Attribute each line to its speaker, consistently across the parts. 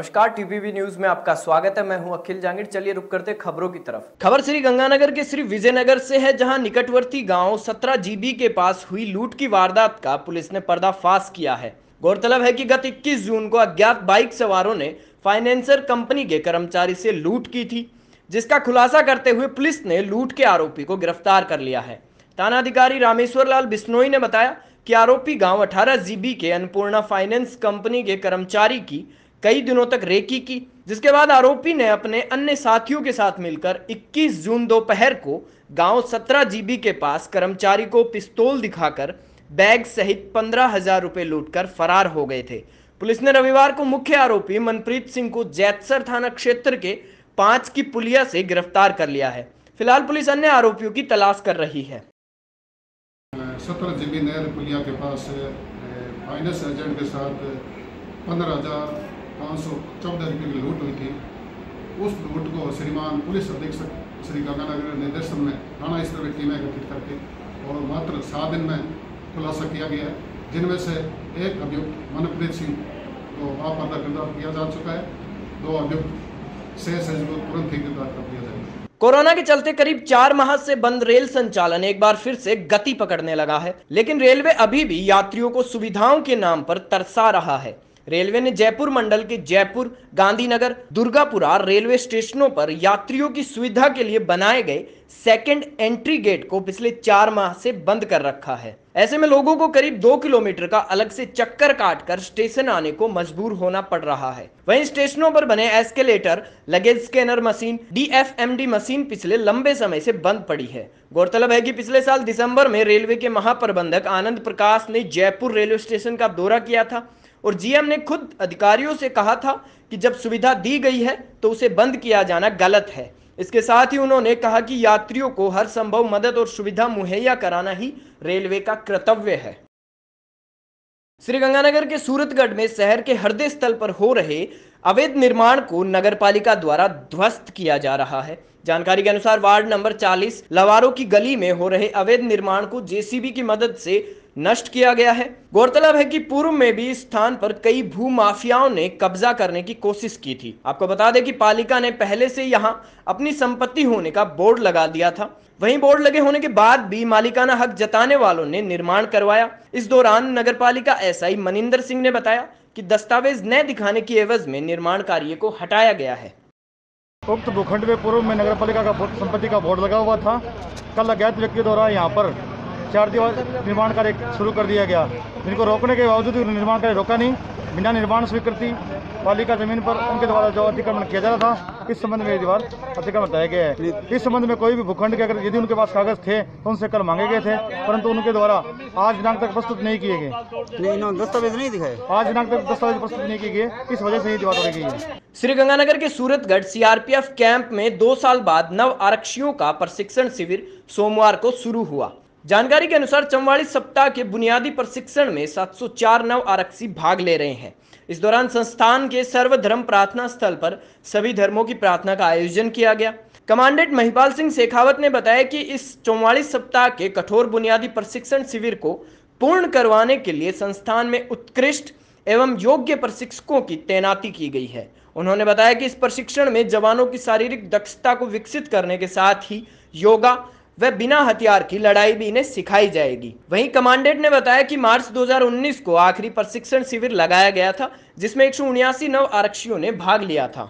Speaker 1: नमस्कार, TPV news में आपका स्वागत है। मैं हूं अखिल जांगिड़। चलिए रुक करते खबरों की तरफ। खबर श्री गंगानगर के श्री विजयनगर से है, जहां निकटवर्ती गांव 17 जीबी के पास हुई लूट की वारदात का पुलिस ने पर्दाफाश किया है। गौरतलब है कि गत 21 जून को अज्ञात बाइक सवारों ने फाइनेंसर कंपनी के कर्मचारी से लूट की थी, जिसका खुलासा करते हुए पुलिस ने लूट के आरोपी को गिरफ्तार कर लिया है। थानाधिकारी रामेश्वर लाल बिश्नोई ने बताया कि आरोपी गांव 18 जीबी के अन्नपूर्णा फाइनेंस कंपनी के कर्मचारी की कई दिनों तक रेकी की, जिसके बाद आरोपी ने अपने अन्य साथियों के साथ मिलकर 21 जून दोपहर को गांव 17 जीबी के पास कर्मचारी को पिस्तौल दिखाकर बैग सहित 15,000 रुपए लूटकर फरार हो गए थे। पुलिस ने रविवार को मुख्य आरोपी मनप्रीत सिंह को जैतसर थाना क्षेत्र के 5 की पुलिया से गिरफ्तार कर लिया है। फिलहाल पुलिस अन्य आरोपियों की तलाश कर रही है।
Speaker 2: 17 जीबी नहर पुलिया के पास फाइनेंस एजेंट के साथ 15,514 रुपये की लूट हुई थी। उस लूट को श्रीमान पुलिस अधीक्षक श्री गंगानगर निर्देशन में थाना स्तर में टीमें गठित करके और मात्र 7 दिन में खुलासा किया गया है, जिनमें से एक अभियुक्त मनप्रीत सिंह को वापस गिरफ्तार किया जा चुका है। 2 अभियुक्त शेष है जिनको तुरंत ही गिरफ्तार कर दिया जाएगा।
Speaker 1: कोरोना के चलते करीब 4 माह से बंद रेल संचालन एक बार फिर से गति पकड़ने लगा है, लेकिन रेलवे अभी भी यात्रियों को सुविधाओं के नाम पर तरसा रहा है। रेलवे ने जयपुर मंडल के जयपुर, गांधीनगर, दुर्गापुरा रेलवे स्टेशनों पर यात्रियों की सुविधा के लिए बनाए गए सेकंड एंट्री गेट को पिछले 4 माह से बंद कर रखा है। ऐसे में लोगों को करीब 2 किलोमीटर का अलग से चक्कर काटकर स्टेशन आने को मजबूर होना पड़ रहा है। वहीं स्टेशनों पर बने escalator, luggage scanner machine, DFMD machine पिछले लंबे समय से बंद पड़ी है। गौरतलब है कि पिछले साल दिसंबर में रेलवे के महाप्रबंधक आनंद प्रकाश ने जयपुर रेलवे स्टेशन का दौरा किया था और GM ने खुद अधिकारियों से कहा था कि जब सुविधा दी गई है तो उसे बंद किया जाना गलत है। इसके साथ ही उन्होंने कहा कि यात्रियों को हर संभव मदद और सुविधा मुहैया कराना ही रेलवे का कर्तव्य है। श्रीगंगानगर के सूरतगढ़ में शहर के हृदय स्थल पर हो रहे अवैध निर्माण को नगरपालिका द्वारा ध्वस्त किया जा रहा है। जानकारी के अनुसार वार्ड नंबर 40 लवारों की गली में हो रहे अवैध निर्माण को JCB की मदद से नष्ट किया गया है। गौरतलब है कि पूर्व में भी इस स्थान पर कई भू माफियाओं ने कब्जा करने की कोशिश की थी। आपको बता दें कि पालिका ने पहले से यहां अपनी संपत्ति होने का बोर्ड लगा दिया था। वहीं बोर्ड लगे होने के बाद भी मालिकाना हक जताने वालों ने निर्माण करवाया। इस दौरान नगरपालिका SI मनिंदर सिंह ने बताया कि दस्तावेज न दिखाने की एवज में निर्माण कार्य को हटाया गया है।
Speaker 3: उक्त भूखंड में पूर्व में नगरपालिका का संपत्ति का बोर्ड लगा हुआ था। कल अज्ञात व्यक्ति द्वारा यहाँ पर 4 दीवार निर्माण कार्य शुरू कर दिया गया, जिनको रोकने के बावजूद निर्माण कार्य रोका नहीं। बिना निर्माण स्वीकृति पालिका जमीन पर उनके द्वारा जो अतिक्रमण किया जा रहा था, इस संबंध में दीवार अतिक्रमण बताया गया है। इस संबंध में कोई भी भूखंड के अगर यदि उनके पास कागज थे तो उनसे कल मांगे गए थे, परंतु उनके द्वारा आज दिनांक तक प्रस्तुत नहीं किए गए।
Speaker 4: दस्तावेज नहीं दिखाए,
Speaker 3: आज दिनांक तक दस्तावेज प्रस्तुत नहीं किए गए, इस वजह से ही दीवार तोड़ी गई है।
Speaker 1: श्रीगंगानगर के सूरतगढ़ CRPF कैंप में 2 साल बाद नव आरक्षियों का प्रशिक्षण शिविर सोमवार को शुरू हुआ। जानकारी के अनुसार 44 सप्ताह के बुनियादी प्रशिक्षण में 704 नव आरक्षी भाग ले रहे हैं। इस दौरान संस्थान के सर्वधर्म प्रार्थना स्थल पर सभी धर्मों की प्रार्थना का आयोजन किया गया। कमांडेंट महिपाल सिंह शेखावत ने बताया कि इस 44 सप्ताह के कठोर बुनियादी प्रशिक्षण शिविर को पूर्ण करवाने के लिए संस्थान में उत्कृष्ट एवं योग्य प्रशिक्षकों की तैनाती की गई है। उन्होंने बताया कि इस प्रशिक्षण में जवानों की शारीरिक दक्षता को विकसित करने के साथ ही योगा व बिना हथियार की लड़ाई भी इन्हें सिखाई जाएगी। वहीं कमांडेंट ने बताया कि मार्च 2019 को आखिरी प्रशिक्षण शिविर लगाया गया था, जिसमें 179 नव आरक्षियों ने भाग लिया था।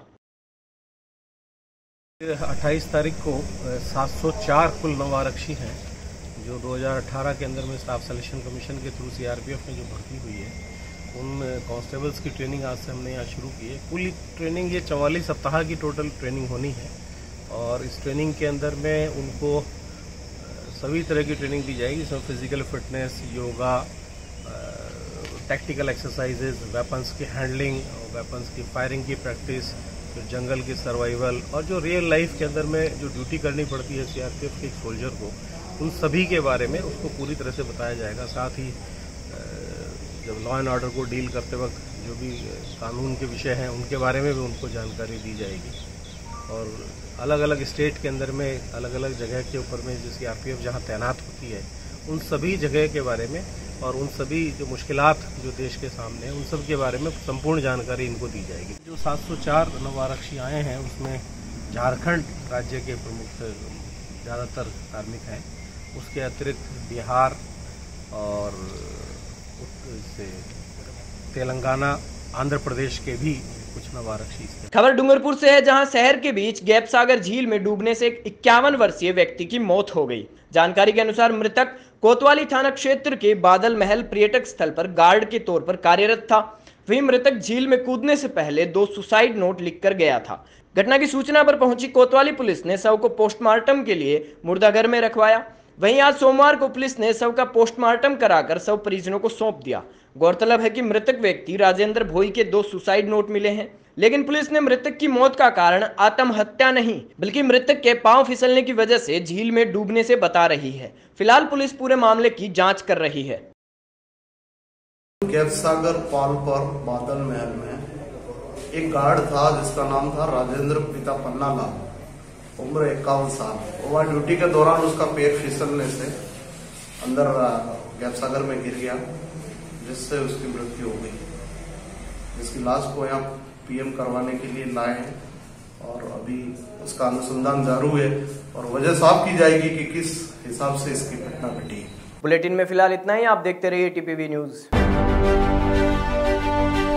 Speaker 5: 28 तारीख को 704 कुल नव आरक्षी हैं, जो 2018 के अंदर में स्टाफ सिलेक्शन कमीशन के थ्रू CRPF में जो भर्ती हुई है, उन कांस्टेबल्स की ट्रेनिंग आज से हमने यहाँ शुरू की है। पूरी ट्रेनिंग ये 44 सप्ताह की टोटल ट्रेनिंग होनी है और इस ट्रेनिंग के अंदर में उनको सभी तरह की ट्रेनिंग दी जाएगी, जिसमें physical fitness, yoga, tactical exercises, weapons की हैंडलिंग, वेपन्स की फायरिंग की प्रैक्टिस, जो जंगल की सर्वाइवल और जो रियल लाइफ के अंदर में जो ड्यूटी करनी पड़ती है CRPF के एक सोल्जर को, उन सभी के बारे में उसको पूरी तरह से बताया जाएगा। साथ ही जब लॉ एंड ऑर्डर को डील करते वक्त जो भी कानून के विषय हैं उनके बारे में भी उनको जानकारी दी जाएगी। और अलग अलग स्टेट के अंदर में अलग अलग जगह के ऊपर में जो CRPF जहाँ तैनात होती है, उन सभी जगह के बारे में और उन सभी जो मुश्किलात जो देश के सामने हैं उन सब के बारे में संपूर्ण जानकारी इनको दी जाएगी। जो 704 नव आरक्षी आए हैं उसमें झारखंड राज्य के प्रमुख ज़्यादातर कार्मिक हैं, उसके अतिरिक्त बिहार और तेलंगाना, आंध्र प्रदेश के भी कुछ नव आरक्षी।
Speaker 1: खबर डूंगरपुर से है, जहां शहर के बीच गैपसागर झील में डूबने से एक 51 वर्षीय व्यक्ति की मौत हो गई। जानकारी के अनुसार मृतक कोतवाली थाना क्षेत्र के बादल महल पर्यटक स्थल पर गार्ड के तौर पर कार्यरत था। वहीं मृतक झील में कूदने से पहले 2 सुसाइड नोट लिखकर गया था। घटना की सूचना पर पहुंची कोतवाली पुलिस ने शव को पोस्टमार्टम के लिए मुर्दाघर में रखवाया। वहीं आज सोमवार को पुलिस ने शव का पोस्टमार्टम कराकर शव परिजनों को सौंप दिया। गौरतलब है कि मृतक व्यक्ति राजेंद्र भोई के 2 सुसाइड नोट मिले हैं, लेकिन पुलिस ने मृतक की मौत का कारण आत्महत्या नहीं बल्कि मृतक के पांव फिसलने की वजह से झील में डूबने से बता रही है। फिलहाल पुलिस पूरे मामले की जांच कर रही है।
Speaker 4: गैपसागर पाल पर बादल महल में एक गार्ड था जिसका नाम था राजेंद्र पिता पन्नालाल, उम्र 51 साल। वह ड्यूटी के दौरान उसका पैर फिसलने से अंदर गैपसागर में गिर गया, जिससे उसकी मृत्यु हो गई। जिसकी लाश को यहाँ पीएम करवाने के लिए लाए हैं और अभी उसका अनुसंधान जारी है और वजह साफ की जाएगी कि किस हिसाब से इसकी घटना घटी है।
Speaker 1: बुलेटिन में फिलहाल इतना ही। आप देखते रहिए टीपीवी न्यूज।